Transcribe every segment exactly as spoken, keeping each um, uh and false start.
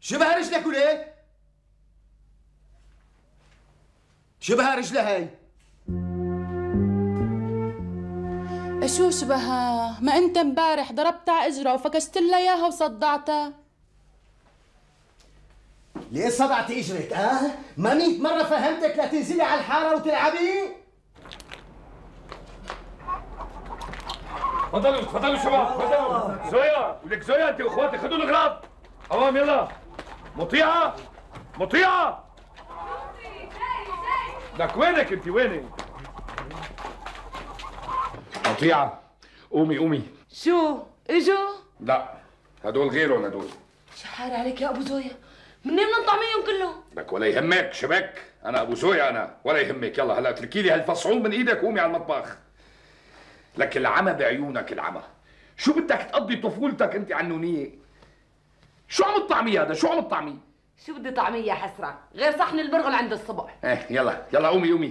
شبه رجلك وليه؟ شبه رجلها هاي. شو شبهها؟ ما انت امبارح ضربت على اجرها وفكشت لها اياها وصدعتها. ليه صدعتي اجرك؟ اه؟ ما مية مرة فهمتك لا تنزلي على الحارة وتلعبي؟ تفضلوا تفضلوا شباب تفضلوا. زويا ولك زويا انت واخواتي خذوا الاغراض. قوام يلا. مطيعة مطيعة. لك وينك انت وينك؟ مطيعة قومي قومي. شو؟ اجوا؟ لا هدول غيرهم هدول. شحار عليك يا ابو زويا، منين بدنا نطعميهم كلهم؟ لك ولا يهمك شبك، انا ابو زويا انا، ولا يهمك. يلا هلا اتركي لي هالفصعون من ايدك وقومي على المطبخ. لك العمى بعيونك العمى. شو بدك تقضي طفولتك انت عنونيه؟ شو عم تطعمي هذا؟ شو عم تطعمي؟ شو بدي طعميه يا حسره؟ غير صحن البرغل عند الصبح. ايه يلا يلا قومي قومي.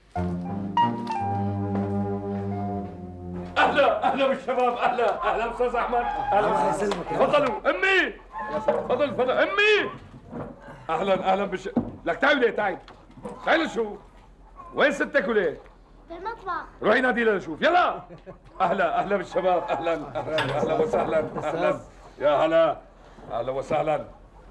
اهلا اهلا بالشباب، اهلا اهلا استاذ احمد. اهلا الله يسلمك. تفضلوا امي. تفضل تفضل امي. اهلا اهلا بالش لك تعالي تعالي تعالي. شو وين ستك وليه؟ بالمطبخ. روحي نادي لها نشوف. يلا. اهلا اهلا بالشباب. اهلا اهلا اهلا وسهلا. اهلا يا هلا. اهلا وسهلا.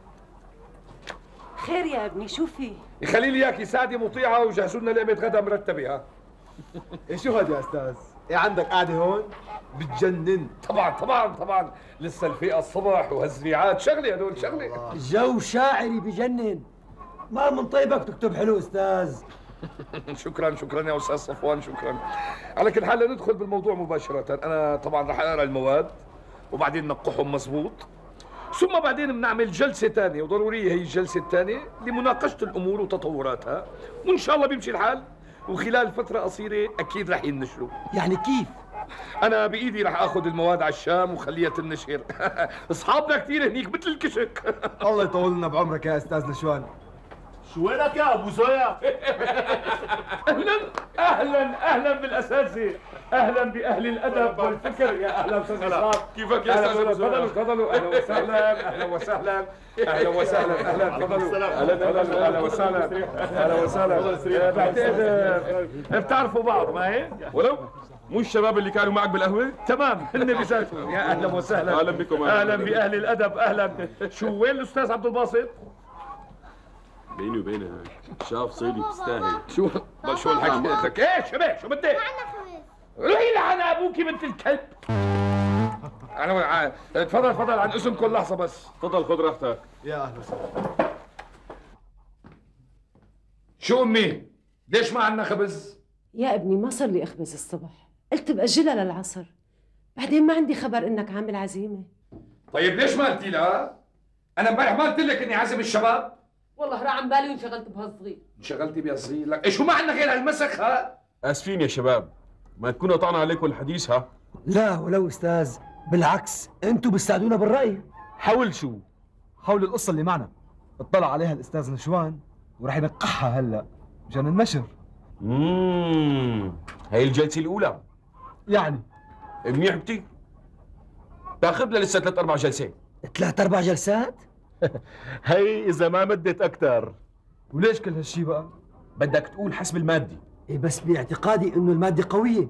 خير يا ابني شو في؟ يخلي لي اياك ساعدي مطيعه وجهزوا لنا لقمه غدا مرتبه. ها ايه شو هاد يا استاذ؟ ايه عندك قاعده هون؟ بتجنن. طبعا طبعا طبعا لسه الفيقه الصبح وهالزريعات شغله هدول شغله. جو شاعري بجنن. ما من طيبك تكتب حلو استاذ. شكرا شكرا يا استاذ صفوان شكرا. على كل حال ندخل بالموضوع مباشره. انا طبعا رح اقرا المواد وبعدين نقحهم مزبوط، ثم بعدين بنعمل جلسه ثانيه، وضروريه هي الجلسه الثانيه لمناقشه الامور وتطوراتها، وان شاء الله بيمشي الحال وخلال فتره قصيره اكيد رح ينشروا. يعني كيف؟ انا بايدي رح اخذ المواد على الشام وخليها تنشر. اصحابنا كثير هنيك مثل الكشك. الله يطول لنا بعمرك يا استاذ نشوان. شو وينك يا ابو زويا؟ اهلا اهلا اهلا بالاساتذه، اهلا باهل الادب والفكر. يا اهلا استاذ اسحاق. كيفك يا استاذ؟ تفضلوا تفضلوا. اهلا وسهلا اهلا وسهلا اهلا وسهلا. اهلا تفضلوا. اهلا اهلا اهلا وسهلا اهلا وسهلا. بعتقد بتعرفوا بعض ما هيك؟ ولو مو الشباب اللي كانوا معك بالقهوه؟ تمام هن بذاتهم. يا اهلا وسهلا. اهلا بكم. اهلا باهل الادب. اهلا. شو وين الاستاذ عبد الباسط؟ بيني وبينك شاف صيدي بتستاهل. شو شو الحكي لك؟ ايه شباب شو بدك؟ روحي لعن ابوكي بنت الكلب. انا تفضل تفضل عن اذنكم لحظه بس. تفضل خذ راحتك. يا اهلا وسهلا. شو امي؟ ليش ما عندنا خبز؟ يا ابني ما صار لي اخبز الصبح، قلت باجلها للعصر، بعدين ما عندي خبر انك عامل عزيمه. طيب ليش ما قلتي لها؟ انا امبارح ما قلت لك اني عازم الشباب؟ والله راح عن بالي وانشغلت بهالصغير. انشغلتي بهالصغير؟ لك ايش شو ما عندنا غير هالمسخ؟ ها؟ اسفين يا شباب، ما تكون قطعنا عليكم الحديث. ها لا ولو استاذ، بالعكس انتوا بتساعدونا بالرأي. حول شو؟ حول القصه اللي معنا اطلع عليها الاستاذ نشوان وراح ينقحها هلا مشان النشر. اممم هي الجلسه الاولى يعني منيح بتي. تاخذ لها لسه ثلاث اربع جلسات. ثلاث اربع جلسات؟ هي اذا ما مدت اكثر. وليش كل هالشي بقى؟ بدك تقول حسب المادي. إيه بس باعتقادي انه الماده قويه.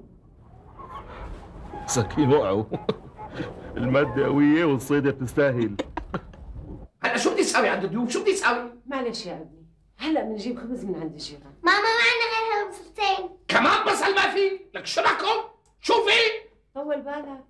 سكين وقعوا. الماده قويه والصيده بتستاهل. هلا شو بدي اسوي عند الضيوف؟ شو بدي اسوي؟ معلش يا ابني، هلا بنجيب خبز من عند الجيران. ماما ما عندنا غير هالبصلتين. كمان بصل ما في؟ لك شو رايكم؟ شو في؟ طول بالك.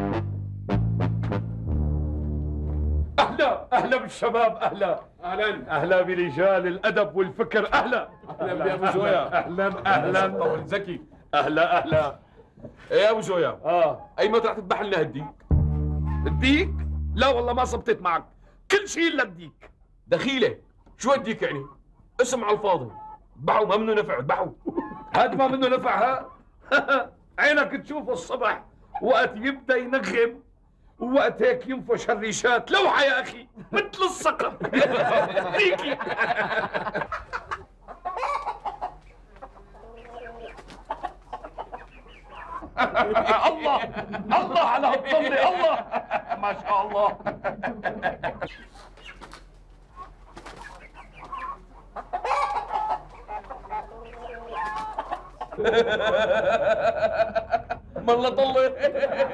اهلا اهلا بالشباب. اهلا اهلا اهلا برجال الادب والفكر. اهلا اهلا يا ابو زويا. اهلا اهلا طول ذكي. اهلا اهلا. ايه يا ابو زويا، اه اي متى رح تذبح لنا هالديك؟ الديك؟ لا والله ما زبطت معك، كل شيء الا الديك. دخيله، شو الديك يعني؟ اسم على الفاضي، ذبحوا ما منه نفع، ذبحوا. هاد ما منه نفع. ها عينك تشوفه الصبح وقت يبدا ينغم، ووقت هيك ينفش الريشات. لوحه يا اخي مثل الصقر. ديكي. الله الله على هالطمرة. الله ما شاء الله. مالله طلي